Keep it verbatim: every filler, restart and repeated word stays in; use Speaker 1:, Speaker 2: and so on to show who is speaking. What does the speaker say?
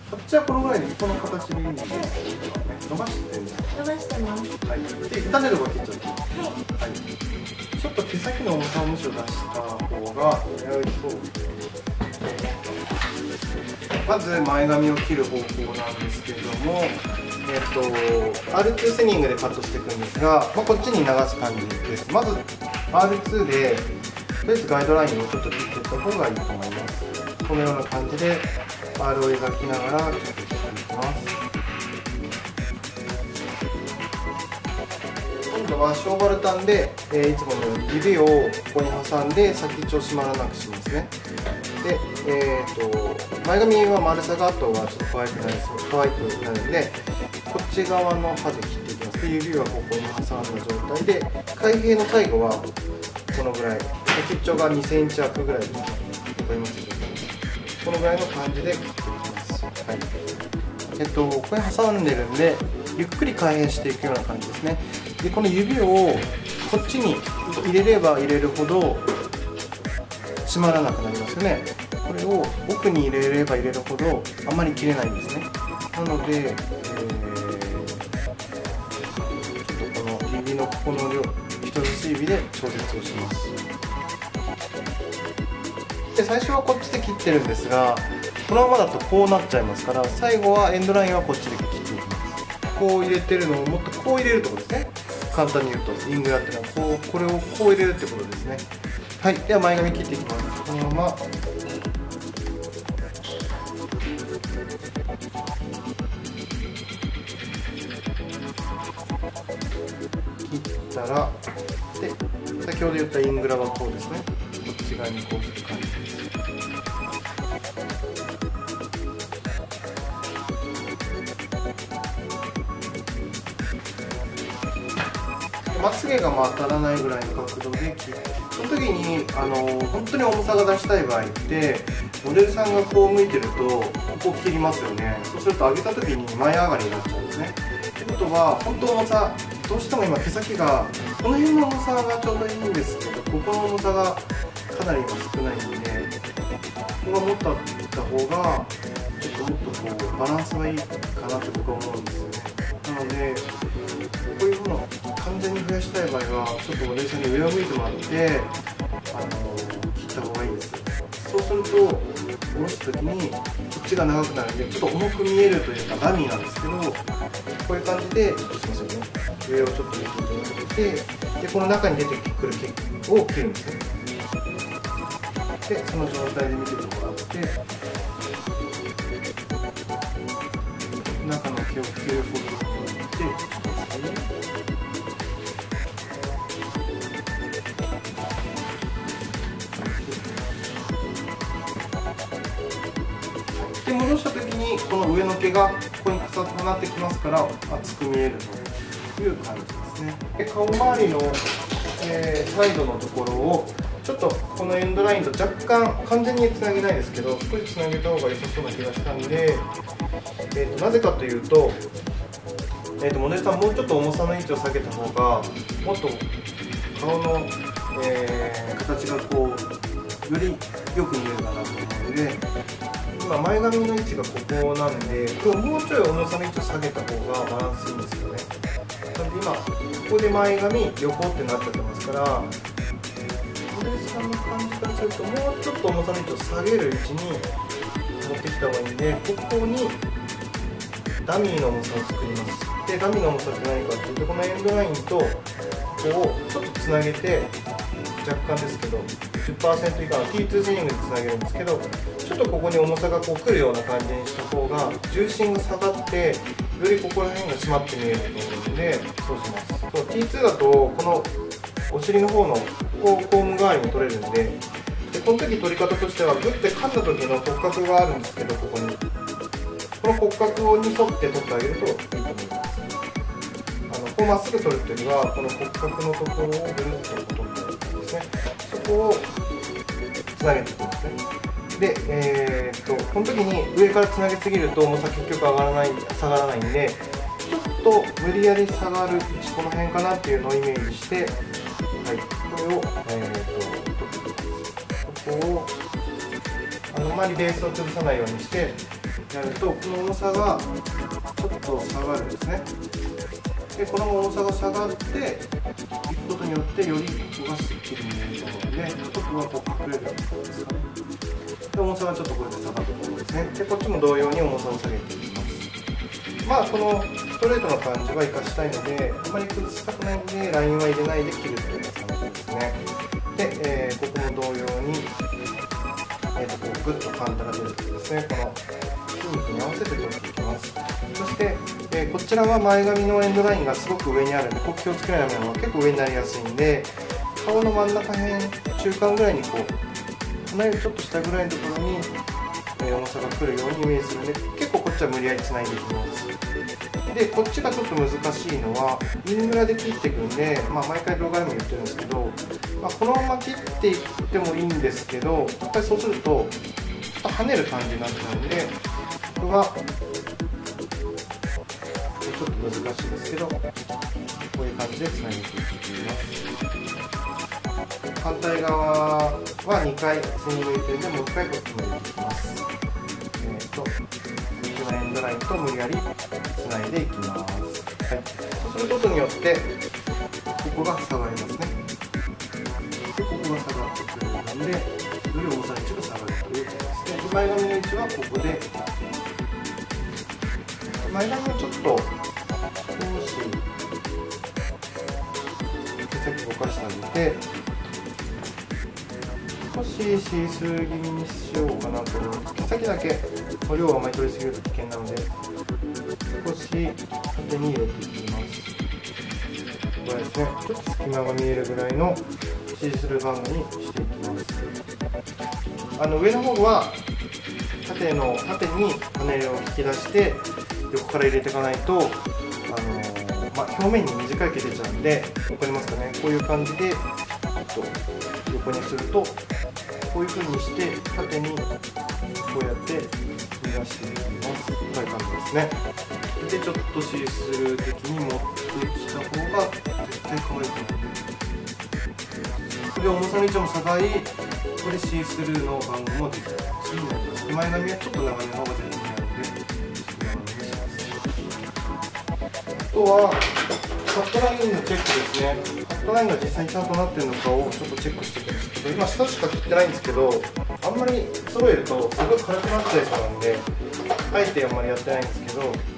Speaker 1: こっちはこのぐらいでこの形でいいんですよね。伸ばしてね。
Speaker 2: 伸ばしてます。
Speaker 1: はい。で、傷んでるとこ切っちゃって。
Speaker 2: はい。
Speaker 1: はい。ちょっと毛先の重さをむしろ出した方が、えーと、まず前髪を切る方法なんですけれども、えーと、アールツー セニングでカットしていくんですが、まあ、こっちに流す感じです。まず アールツー で、とりあえずガイドラインをちょっと切っていった方がいいと思います。このような感じで R を描きながらちょっと切っていきます。今度はショーバルタンで、えー、いつものように指をここに挟んで先っちょを締まらなくしますね。で、えー、と前髪は丸さがあった方がちょっと可愛くなりそう、可愛くなるので、こっち側の刃で切っていきます。で、指はここに挟んだ状態で、開閉の最後はこのぐらい、先っちょがにセンチ弱ぐらいです。わかりますでしょうか。このぐらいの感じで切っていきます。はい。えっと、ここに挟んでるんで、ゆっくり開閉していくような感じですね。で、この指をこっちに入れれば入れるほど締まらなくなりますよね。これを奥に入れれば入れるほどあんまり切れないんですね。なので、えー、ちょっとこの指のここの量、人差し指で調節をします。で、最初はこっちで切ってるんですが、このままだとこうなっちゃいますから、最後はエンドラインはこっちで切っていきます。こう入れてるのをもっとこう入れるってことですね。簡単に言うとイングラっていうのはこう、これをこう入れるってことですね。はい、では前髪切っていきます。このまま切ったら、で先ほど言ったイングラはこうですね。こっち側にこうする感じです。まつげがまあ当たらないぐらいの角度で切って、その時にあの本当に重さが出したい場合って、モデルさんがこう向いてるとここ切りますよね。そうすると上げた時に前上がりになっちゃうんですね。ってことは本当重さ、どうしても今毛先がこの辺の重さがちょうどいいんですけど、ここの重さがかなり今少ないんで、ここがもっとあった方がちょっともっとこうバランスがいいかなって僕は思うんですよね。なのでこういうものを完全に増やしたい場合はちょっとモデルさんに上を向いてもらって、あの切った方がいいです。そうすると下ろす時にこっちが長くなるんで、ちょっと重く見えるというかダミーなんですけど、こういう感じで、ちょっとすみませんね、上をちょっと見ていただいて、でこの中に出てくる毛を切るんですね。でその状態で見ててもらって、中の毛を切るほどになって、ちょっとですね。で戻した時にこの上の毛がここに重なってきますから、厚く見えるという感じですね。で顔周りの、えー、サイドのところをちょっとこのエンドラインと若干完全につなげないですけど、少しつなげた方が良さそうな気がしたんで、えー、となぜかというと、えー、とモデルさんもうちょっと重さの位置を下げた方がもっと顔の、えー、形がこうよりよく見えるかなと思うので、今前髪の位置がここなんで、これもうちょい重さの位置を下げた方がバランスいいんですよね。なので今ここで前髪横ってなっちゃってますから、モデルさんの感じからするともうちょっと重さの位置を下げる位置に持ってきた方がいいんで、ここにダミーの重さを作ります。でダミーの重さって何かっていうと、このエンドラインとここをちょっとつなげて、若干ですけど じゅっパーセント 以下の ティーツー スイングでつなげるんですけど、ちょっとここに重さがこう来るような感じにした方が重心が下がって、よりここら辺が締まって見えると思うので、そうします。そう ティーツー だとこのお尻の方のこうコーム代わりに取れるんで、でこの時取り方としてはグッて噛んだ時の骨格があるんですけど、ここにこの骨格に沿って取ってあげるといいと思います。あのこうまっすぐ取るっていうよりは、この骨格のところをぐるっと取ってあげるんですね。そこをつなげていくんですね。で、えー、っとこの時に上からつなげすぎると重さ結局上がらない下がらないんで、ちょっと無理やり下がる位置、この辺かなっていうのをイメージして、はい、これを、えー、っと取っていきます。ここをあのあまりベースを崩さないようにしてやるとこの重さがちょっと下がるんですね。でこの重さが下がっていくことによってよりここがスッキリ見えると思うので、ちょっとここがこう隠れるような感じですかね。で重さがちょっとこれで下がると思うんですね。でこっちも同様に重さを下げていきます。まあこのストレートな感じは生かしたいので、あまり崩したくないのでラインは入れないで切るというような感じですね。で、えー、ここも同様に、えー、とこうグッとカンタが出るとですね、この筋肉に合わせて取っていきます。そして、えー、こちらは前髪のエンドラインがすごく上にあるので、ここ気をつけないのが結構上になりやすいんで、顔の真ん中辺、中間ぐらいにこう鼻よりちょっと下ぐらいのところに、えー、重さが来るようにイメージするので、結構こっちは無理やりつないでいきます。でこっちがちょっと難しいのはイングラで切っていくんで、まあ、毎回動画でも言ってるんですけど、まあ、このまま切っていってもいいんですけど、やっぱりそうするとちょっと跳ねる感じになっちゃうんで、ここはちょっと難しいですけど、こういう感じでつなげていきます。反対側はにかい背に向いてるんで、もういっかいこっち向いていきます。えーとエンドラインと無理やりつないでいきます。はい、そうすることによってここが下がりますね。でここが下がってくるので、より重さの位置が下がるということですね。前髪の位置はここで、前髪をちょっと少し手先動かしてあげて、少しシースルー気味にしようかなと思います。毛先だけ量をあまり取りすぎると危険なので、少し縦に入れていきます。これですね、ちょっと隙間が見えるぐらいのシースルーバンドにしていきます。あの上の方は縦の縦にパネルを引き出して横から入れていかないと、あのまあ、表面に短い毛出ちゃうんで、分かりますかね、こういう感じでちょっと横にすると、こういう風にして縦にこうやって逃がしていきます。こういう感じですね。でちょっとシースルー的に持ってきた方が絶対可愛いと思うので、で重さの位置も下がり、これシースルーのバンドもできる形になります。前髪はちょっと長めの方が絶対似合うので、長めにします。あとはカットラインのチェックですね。カットラインが実際にちゃんとなっているのかをちょっとチェックしていくんですけど、今下しか切ってないんですけど、あんまり揃えるとすごい軽くなっちゃいそうなんで、あえてあんまりやってないんですけど、